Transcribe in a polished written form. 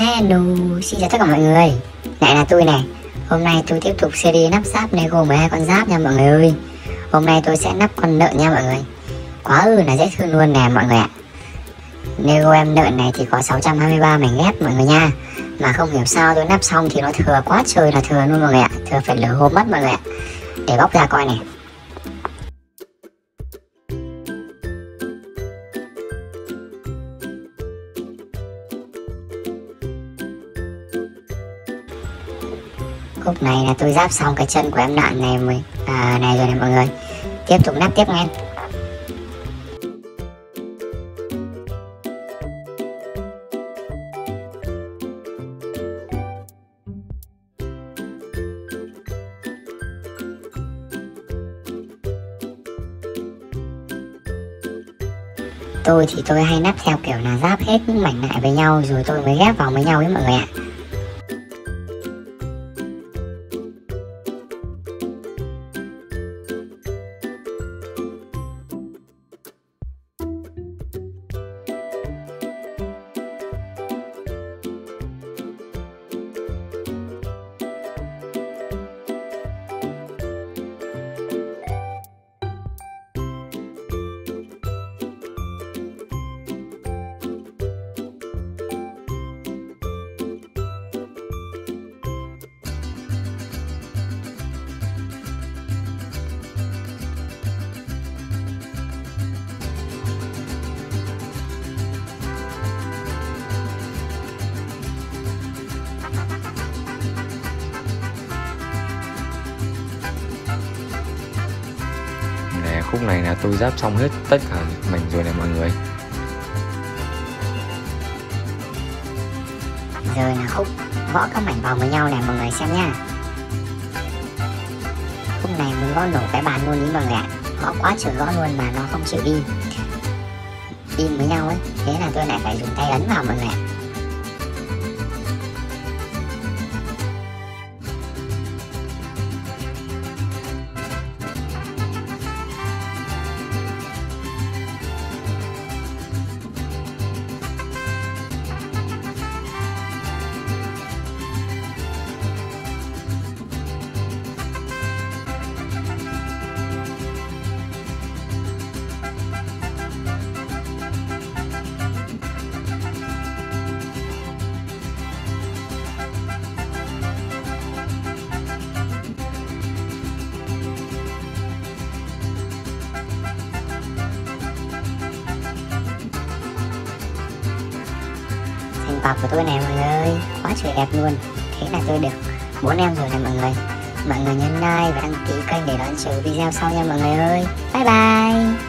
Hello, xin chào tất cả mọi người. Lại là tôi này. Hôm nay tôi tiếp tục series nắp giáp Lego 12 con giáp nha mọi người ơi. Hôm nay tôi sẽ nắp con lợn nha mọi người. Quá là dễ thương luôn nè mọi người ạ. Lego em lợn này thì có 623 mảnh ghép mọi người nha. Mà không hiểu sao tôi nắp xong thì nó thừa quá trời là thừa luôn mọi người ạ. Thừa phải lửa hộp mất mọi người ạ. Để bóc ra coi này. Khúc này là tôi ráp xong cái chân của em lợn này này rồi này mọi người. Tiếp tục nắp tiếp nghe. Tôi hay nắp theo kiểu là ráp hết những mảnh lại với nhau rồi tôi mới ghép vào với nhau ấy mọi người ạ. Khúc này là tôi ráp xong hết tất cả mảnh rồi này mọi người. Giờ là khúc gõ các mảnh vào với nhau này mọi người xem nha. Khúc này muốn gõ nổ cái bàn luôn ý mọi người ạ. Gõ quá trời gõ luôn mà nó không chịu im với nhau ấy. Thế là tôi lại phải dùng tay ấn vào mọi người ạ. Thành quả của tôi này mọi người ơi, quá trời đẹp luôn. Thế là tôi được 4 em rồi này mọi người. Mọi người nhấn like và đăng ký kênh để đón chờ video sau nha mọi người ơi. Bye bye.